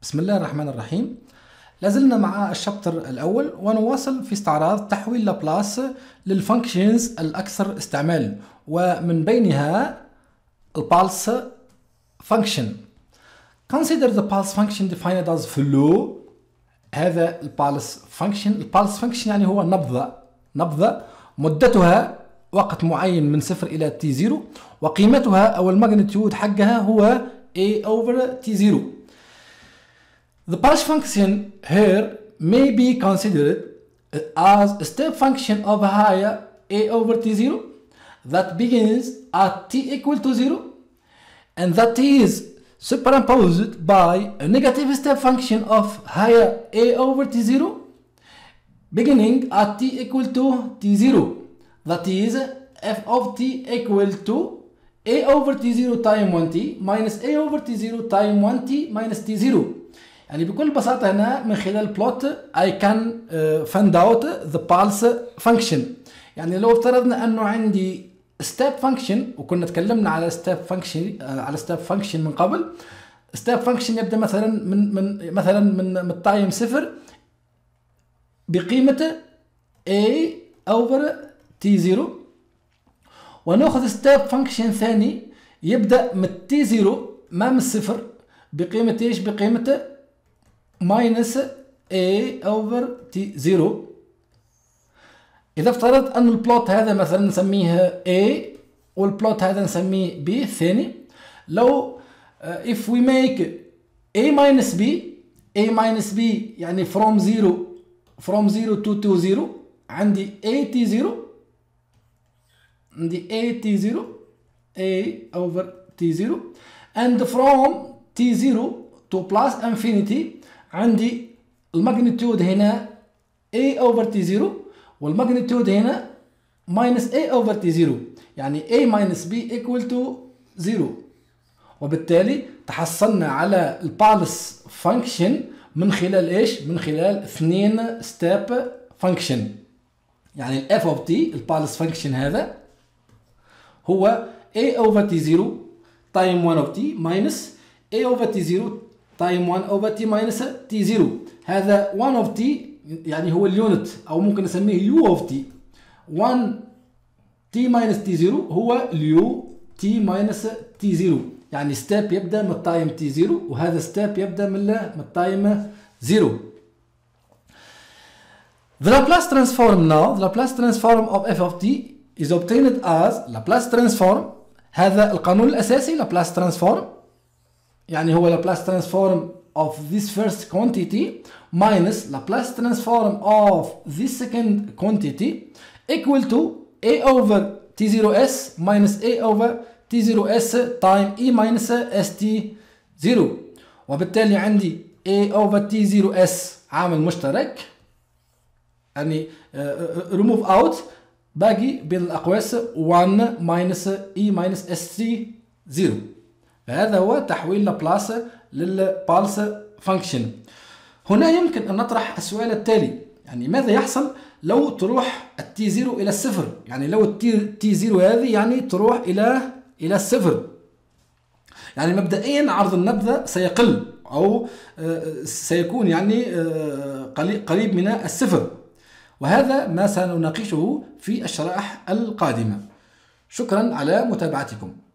بسم الله الرحمن الرحيم. لازلنا مع الشابتر الأول ونواصل في استعراض تحويل لابلاس للفانكشنز الأكثر استعمالا، ومن بينها البالس فانكشن. Consider the pulse function defined as flow. هذا البالس فانكشن يعني هو نبضة مدتها وقت معين من 0 إلى t0، وقيمتها أو الماجنتيود حقها هو a over t0. The pulse function here may be considered as a step function of a higher a over t0 that begins at t equal to 0 and that is superimposed by a negative step function of higher a over t0 beginning at t equal to t0, that is f of t equal to a over t0 time 1t minus a over t0 time 1t minus t0. يعني بكل بساطة هنا من خلال بلوت I can find out the pulse function. يعني لو افترضنا انه عندي step function، وكنا تكلمنا على step function من قبل. step function يبدأ مثلا من التايم 0 بقيمة a over t0، ونأخذ step function ثاني يبدأ من t0 ما من الصفر بقيمة ايش؟ بقيمة minus a over t0. إذا افترضت أن البلوت هذا مثلا نسميه a والبلوت هذا نسميه b الثاني، لو if we make a minus b يعني from 0 to 0 عندي a over t0 and from t0 to plus infinity عندي الماجنتيود هنا a over t0 والماجنتيود هنا minus a over t0، يعني a minus b equal to 0. وبالتالي تحصلنا على البالس فانكشن من خلال ايش؟ من خلال 2 ستيب فانكشن. يعني ال f of t البالس فانكشن هذا هو a over t0 time 1 of t minus a over t0 time 1 over t minus t0. هذا 1 of t يعني هو اليونت، او ممكن نسميه u of t. 1 t minus t0 هو اليو t minus t0، يعني ستيب يبدا من التايم t0 وهذا ستيب يبدا من التايم 0. The Laplace transform now, the Laplace transform of f of t is obtained as Laplace transform. هذا القانون الاساسي Laplace transform، يعني هو Laplace transform of this first quantity minus Laplace transform of this second quantity equal to a over t0s minus a over t0s time e minus st0. وبالتالي عندي a over t0s عامل مشترك، يعني remove out، باقي بين الأقواس 1 minus e minus st0. فهذا هو تحويل لابلاس للبالس فانكشن. هنا يمكن أن نطرح السؤال التالي، يعني ماذا يحصل لو تروح التي 0 إلى الصفر؟ يعني لو التي 0 هذه يعني تروح إلى الصفر، يعني مبدئيا عرض النبضة سيقل أو سيكون يعني قريب من الصفر، وهذا ما سنناقشه في الشرائح القادمة. شكرا على متابعتكم.